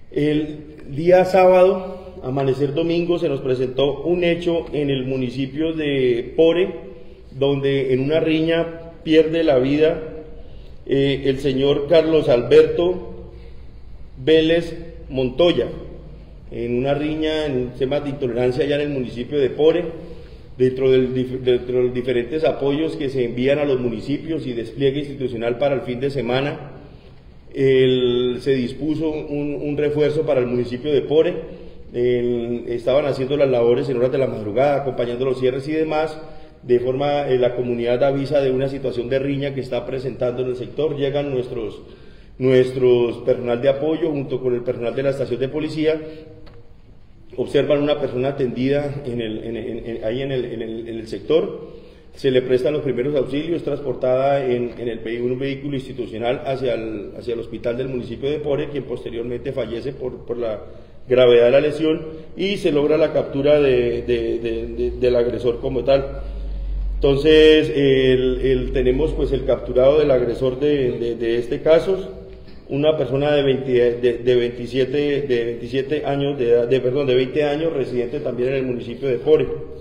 El día sábado, amanecer domingo, se nos presentó un hecho en el municipio de Pore, donde en una riña pierde la vida el señor Carlos Alberto Vélez Montoya, en una riña, en un tema de intolerancia allá en el municipio de Pore, dentro de los diferentes apoyos que se envían a los municipios y despliegue institucional para el fin de semana. Se dispuso un refuerzo para el municipio de Pore. Estaban haciendo las labores en horas de la madrugada, acompañando los cierres y demás. De forma, la comunidad avisa de una situación de riña que está presentando en el sector. Llegan nuestros personal de apoyo junto con el personal de la estación de policía. Observan una persona atendida ahí en el sector. Se le prestan los primeros auxilios, transportada en un vehículo institucional hacia el hospital del municipio de Pore, quien posteriormente fallece por la gravedad de la lesión, y se logra la captura del agresor como tal. Entonces, tenemos pues el capturado del agresor de este caso, una persona de 20 años, residente también en el municipio de Pore.